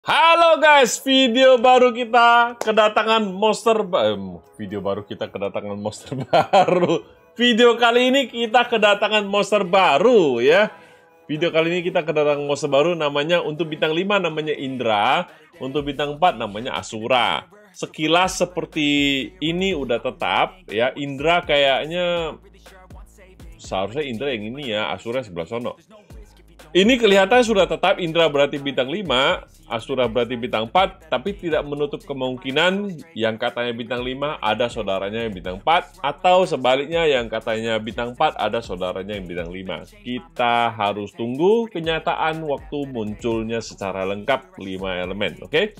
Halo guys, video baru kita kedatangan monster baru. Video kali ini kita kedatangan monster baru ya. Video kali ini kita kedatangan monster baru namanya untuk bintang 5 namanya Indra, untuk bintang 4 namanya Asura. Sekilas seperti ini udah tetap ya. Indra kayaknya seharusnya Indra yang ini ya, Asura sebelah sono. Ini kelihatan sudah tetap, Indra berarti bintang 5, Asura berarti bintang 4, tapi tidak menutup kemungkinan yang katanya bintang 5 ada saudaranya yang bintang 4, atau sebaliknya yang katanya bintang 4 ada saudaranya yang bintang 5. Kita harus tunggu kenyataan waktu munculnya secara lengkap 5 elemen, oke?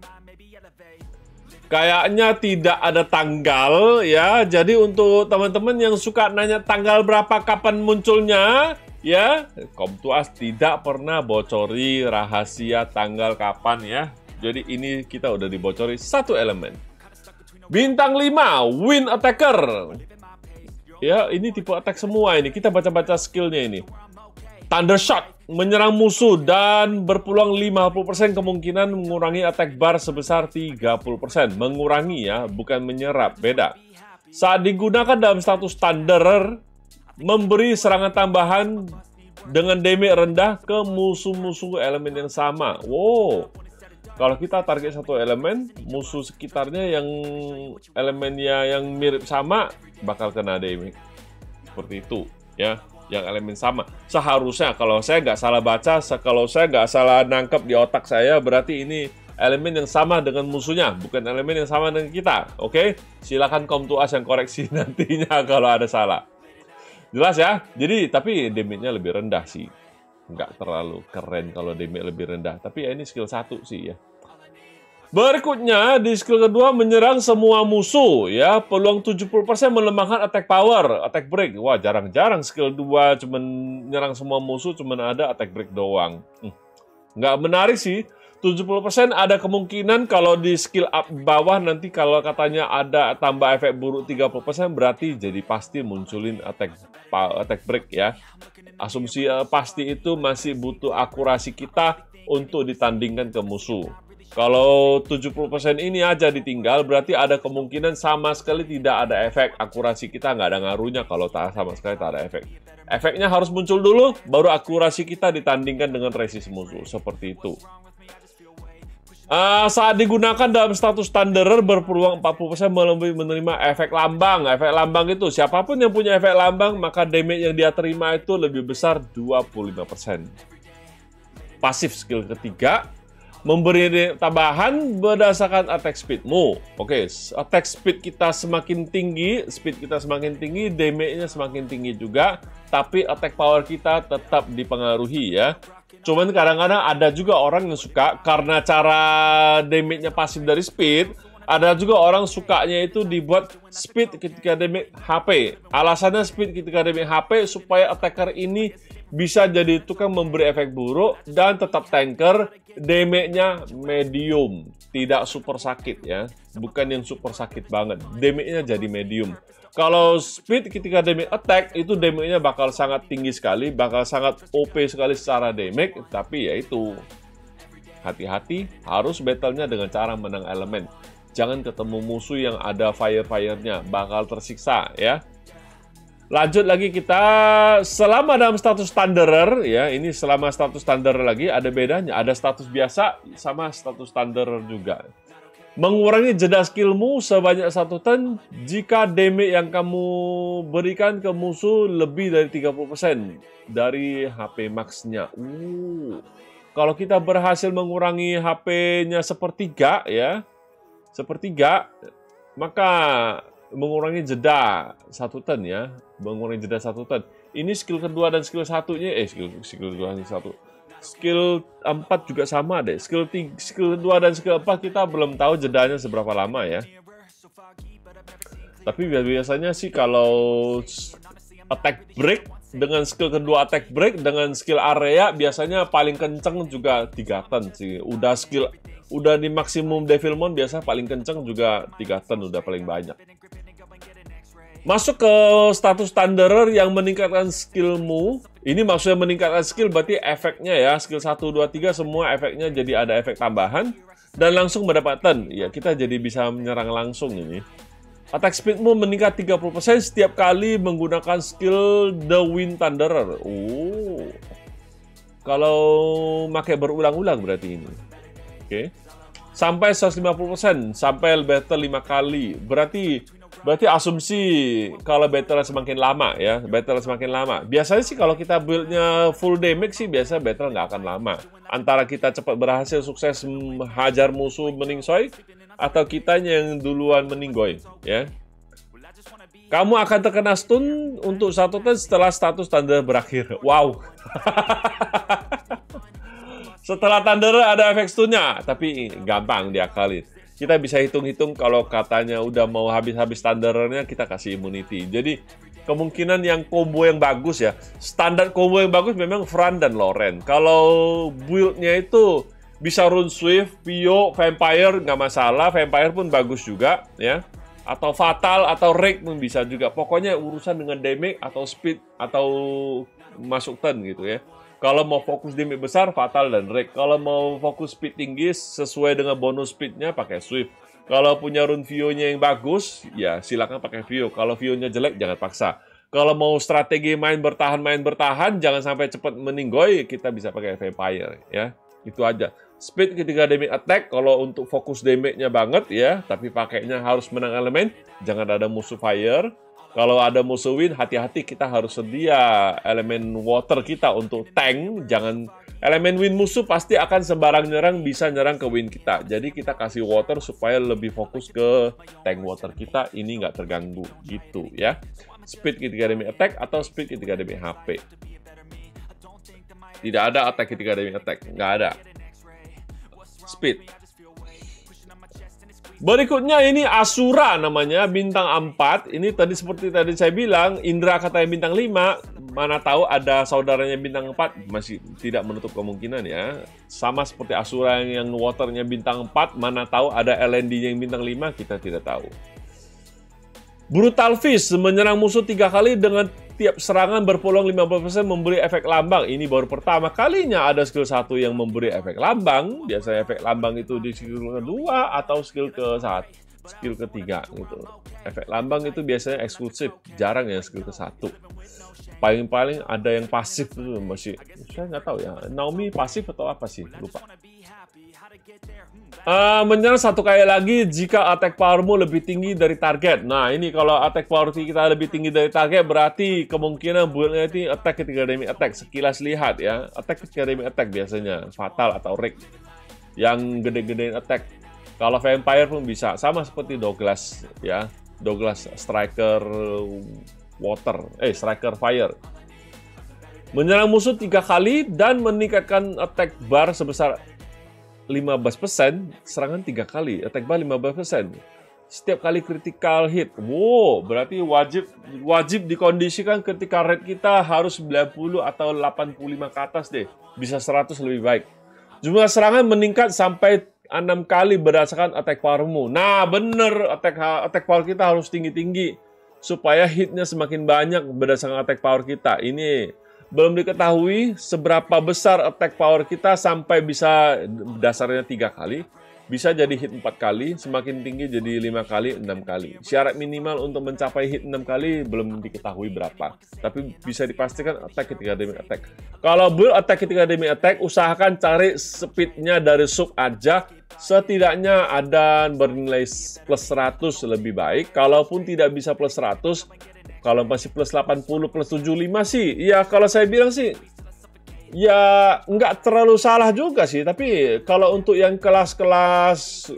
Kayaknya tidak ada tanggal ya, jadi untuk teman-teman yang suka nanya tanggal berapa kapan munculnya, ya, Komtuas tidak pernah bocori rahasia tanggal kapan ya. Jadi ini kita udah dibocori satu elemen. Bintang 5, Wind Attacker. Ya, ini tipe attack semua ini. Kita baca-baca skillnya ini. Thunder Shot, menyerang musuh dan berpeluang 50% kemungkinan mengurangi attack bar sebesar 30%. Mengurangi ya, bukan menyerap, beda. Saat digunakan dalam status Thunder, memberi serangan tambahan dengan damage rendah ke musuh-musuh elemen yang sama. Wow, kalau kita target satu elemen, musuh sekitarnya yang elemennya yang mirip sama bakal kena damage. Seperti itu ya, yang elemen sama. Seharusnya kalau saya nggak salah baca, kalau saya nggak salah nangkep di otak saya, berarti ini elemen yang sama dengan musuhnya, bukan elemen yang sama dengan kita. Oke, silakan Komtuas yang koreksi nantinya kalau ada salah. Jelas ya, jadi tapi damage-nya lebih rendah sih. Nggak terlalu keren kalau damage lebih rendah. Tapi ya ini skill 1 sih ya. Berikutnya, di skill kedua menyerang semua musuh ya. Peluang 70% melemahkan attack power, attack break. Wah, jarang-jarang skill 2 cuman nyerang semua musuh, cuman ada attack break doang. Nggak menarik sih. 70% ada kemungkinan kalau di skill up bawah nanti kalau katanya ada tambah efek buruk 30% berarti jadi pasti munculin attack break ya. Asumsi pasti itu masih butuh akurasi kita untuk ditandingkan ke musuh. Kalau 70% ini aja ditinggal berarti ada kemungkinan sama sekali tidak ada efek. Akurasi kita nggak ada ngaruhnya kalau sama sekali tak ada efek. Efeknya harus muncul dulu baru akurasi kita ditandingkan dengan resist musuh. Seperti itu. Saat digunakan dalam status Thunderer berpeluang 40% menerima efek lambang. Efek lambang itu siapapun yang punya efek lambang maka damage yang dia terima itu lebih besar 25%. Pasif skill ketiga memberi tambahan berdasarkan attack speedmu. Oke, attack speed kita semakin tinggi, damage-nya semakin tinggi juga, tapi attack power kita tetap dipengaruhi ya. Cuman kadang-kadang ada juga orang yang suka karena cara damage-nya pasif dari speed, ada juga orang sukanya itu dibuat speed ketika damage HP. Alasannya speed ketika damage HP supaya attacker ini bisa jadi tukang memberi efek buruk dan tetap tanker, damage-nya medium, tidak super sakit ya. Bukan yang super sakit banget, damage-nya jadi medium. Kalau speed ketika damage attack, itu damage-nya bakal sangat tinggi sekali, bakal sangat OP sekali secara damage, tapi ya itu, hati-hati, harus battle-nya dengan cara menang elemen. Jangan ketemu musuh yang ada fire-fire-nya, bakal tersiksa ya. Lanjut lagi kita, selama dalam status Thunderer, ya, ini selama status Thunderer lagi, ada bedanya, ada status biasa sama status Thunderer juga. Mengurangi jeda skillmu sebanyak 1 turn jika damage yang kamu berikan ke musuh lebih dari 30% dari HP max-nya. Kalau kita berhasil mengurangi HP-nya sepertiga ya, maka mengurangi jeda 1 turn ya, mengurangi jeda 1 turn. Ini skill kedua dan skill satunya, skill kedua dan satu. Skill 4 juga sama deh. Skill 2 dan skill 4 kita belum tahu jedanya seberapa lama ya. Tapi biasanya sih kalau attack break dengan skill kedua attack break dengan skill area biasanya paling kenceng juga 3 turn sih. Udah di maksimum Devilmon biasa paling kenceng juga 3 turn udah paling banyak. Masuk ke status Thunderer yang meningkatkan skillmu. Ini maksudnya meningkatkan skill berarti efeknya ya. Skill 1, 2, 3 semua efeknya jadi ada efek tambahan. Dan langsung mendapat turn. Ya, kita jadi bisa menyerang langsung ini. Attack speedmu meningkat 30% setiap kali menggunakan skill The Wind Thunderer. Oh. Kalau pakai berulang-ulang berarti ini. Oke. Sampai 150%, sampai battle 5 kali. Berarti asumsi kalau battle semakin lama ya, battle semakin lama. Biasanya sih kalau kita build-nya full damage sih biasa battle nggak akan lama. Antara kita cepat berhasil sukses hajar musuh meningsoy, atau kitanya yang duluan meninggoy ya. Kamu akan terkena stun untuk 1 turn setelah status Thunder berakhir. Wow. Setelah Thunder ada efek stunnya, tapi gampang diakalin. Kita bisa hitung-hitung kalau katanya udah mau habis-habis Thundernya, kita kasih immunity. Jadi kemungkinan yang combo yang bagus ya, standar combo yang bagus memang Fran dan Loren. Kalau build-nya itu bisa Rune Swift, Pio, Vampire nggak masalah, Vampire pun bagus juga ya. Atau Fatal atau Rake pun bisa juga. Pokoknya urusan dengan damage atau speed atau masuk turn gitu ya. Kalau mau fokus damage besar, Fatal dan Rake. Kalau mau fokus speed tinggi, sesuai dengan bonus speednya, pakai Swift. Kalau punya rune Vio-nya yang bagus, ya silakan pakai Vio. Kalau Vio-nya jelek, jangan paksa. Kalau mau strategi main bertahan, jangan sampai cepat meninggoy, kita bisa pakai Vampire. Ya, itu aja. Speed ketika damage attack, kalau untuk fokus damage-nya banget ya, tapi pakainya harus menang elemen, jangan ada musuh fire. Kalau ada musuh wind, hati-hati, kita harus sedia elemen water kita untuk tank. Jangan elemen wind musuh pasti akan sembarang nyerang, bisa nyerang ke wind kita. Jadi kita kasih water supaya lebih fokus ke tank water kita, ini nggak terganggu gitu ya. Speed ketika damage attack atau speed ketika damage HP. Tidak ada attack ketika damage attack, nggak ada. Speed. Berikutnya ini Asura namanya, bintang 4. Ini tadi seperti tadi saya bilang, Indra katanya bintang 5. Mana tahu ada saudaranya bintang 4, masih tidak menutup kemungkinan ya. Sama seperti Asura yang waternya bintang 4, mana tahu ada LND yang bintang 5, kita tidak tahu. Brutal Fist menyerang musuh 3 kali dengan tiap serangan berpeluang 50% memberi efek lambang. Ini baru pertama kalinya ada skill 1 yang memberi efek lambang. Biasanya efek lambang itu di skill kedua atau skill ketiga gitu. Efek lambang itu biasanya eksklusif, jarang ya skill ke-1. Paling-paling ada yang pasif itu masih, saya nggak tahu ya. Naomi pasif atau apa sih? Lupa. Menyerang 1 kali lagi jika attack powermu lebih tinggi dari target. Nah, ini kalau attack power kita lebih tinggi dari target, berarti kemungkinan build-nya itu attack ketika damage attack. Sekilas lihat ya, attack ketika damage attack biasanya Fatal atau Rake yang gede-gedein attack. Kalau Vampire pun bisa, sama seperti Douglas ya. Douglas Striker Water, Striker Fire. Menyerang musuh 3 kali dan meningkatkan attack bar sebesar 15%, serangan 3 kali, attack bar 15%. Setiap kali critical hit. Wow, berarti wajib dikondisikan ketika rate kita harus 90 atau 85 ke atas deh. Bisa 100 lebih baik. Jumlah serangan meningkat sampai 6 kali berdasarkan attack powermu. Nah, bener, attack power kita harus tinggi-tinggi supaya hitnya semakin banyak berdasarkan attack power kita. Ini belum diketahui seberapa besar attack power kita sampai bisa dasarnya 3 kali. Bisa jadi hit 4 kali, semakin tinggi jadi 5 kali, 6 kali. Syarat minimal untuk mencapai hit 6 kali belum diketahui berapa. Tapi bisa dipastikan attack ketika damage attack. Kalau build attack ketika damage attack, usahakan cari speednya dari sub aja. Setidaknya ada bernilai plus 100 lebih baik. Kalaupun tidak bisa plus 100, kalau masih plus 80, plus 75 sih, ya kalau saya bilang sih, ya nggak terlalu salah juga sih. Tapi kalau untuk yang kelas-kelas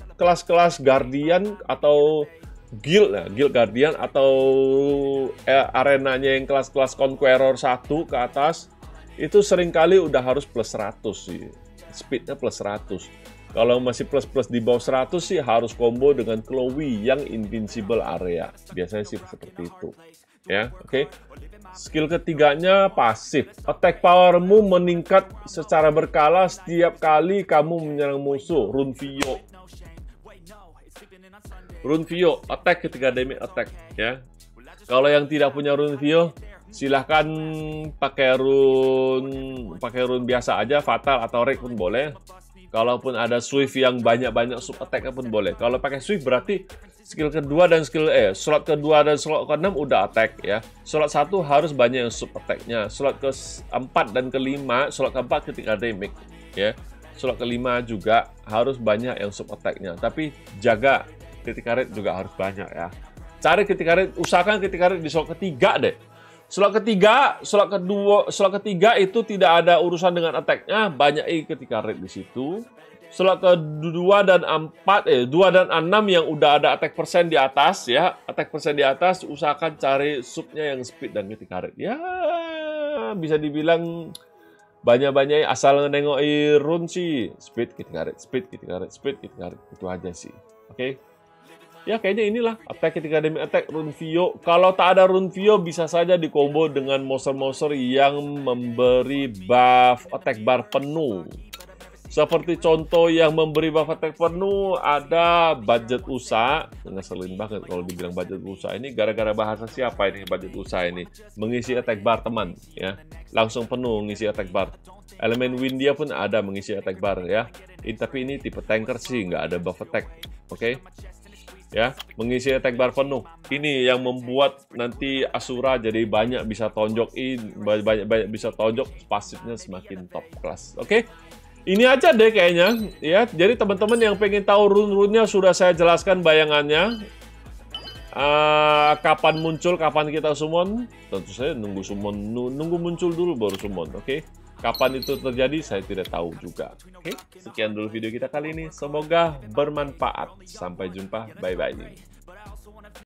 Guardian atau Guild Guardian atau arenanya yang kelas-kelas Conqueror 1 ke atas, itu seringkali udah harus plus 100 sih. Speednya plus 100. Kalau masih plus-plus di bawah 100 sih harus combo dengan Chloe yang invincible area. Biasanya sih seperti itu. Ya, oke. Skill ketiganya pasif. Attack powermu meningkat secara berkala setiap kali kamu menyerang musuh. Rune Vio, attack ketika damage attack ya. Kalau yang tidak punya rune Vio, silahkan pakai rune biasa aja, fatal atau rake pun boleh. Kalaupun ada swift yang banyak sub attack pun boleh. Kalau pakai swift berarti skill kedua dan slot kedua dan slot ke-6 udah attack ya. Slot 1 harus banyak yang sub attack-nya. Slot ke-4 dan ke-5, slot ke-4 ketika damage ya. Slot ke-5 juga harus banyak yang sub attack-nya. Tapi jaga critical rate juga harus banyak ya. Cari critical rate, usahakan critical rate di slot ketiga deh. Slot ketiga, slot ketiga itu tidak ada urusan dengan attack-nya, banyak critical rate di situ. Slot kedua dan 2 dan 6 yang udah ada attack persen di atas ya, attack persen di atas, usahakan cari subnya yang speed dan critical rate. Ya, bisa dibilang banyak-banyak asal nengok rune sih, speed, critical rate, speed, critical rate, speed, critical rate, itu aja sih. Oke. Ya kayaknya inilah attack ketika damage attack rune Vio. Kalau tak ada rune Vio bisa saja dikombo dengan monster-monster yang memberi buff attack bar penuh. Seperti contoh yang memberi buff attack penuh ada budget USA. Ngeselin banget kalau dibilang budget USA ini, gara-gara bahasa siapa ini budget USA ini? Mengisi attack bar teman ya. Langsung penuh ngisi attack bar. Elemen Windia pun ada mengisi attack bar ya. Tapi ini tipe tanker sih nggak ada buff attack. Oke. Ya, mengisi attack bar penuh. Ini yang membuat nanti Asura jadi banyak bisa tonjokin, banyak bisa tonjok, pasifnya semakin top kelas. Oke. Ini aja deh kayaknya ya. Jadi teman-teman yang pengen tahu rune-runenya sudah saya jelaskan bayangannya. Kapan muncul, kapan kita summon? Tentu saja nunggu summon, nunggu muncul dulu baru summon, oke? Kapan itu terjadi saya tidak tahu juga. Oke, sekian dulu video kita kali ini. Semoga bermanfaat. Sampai jumpa. Bye-bye.